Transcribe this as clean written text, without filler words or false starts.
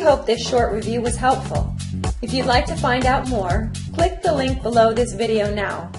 hope this short review was helpful. If you'd like to find out more, click the link below this video now.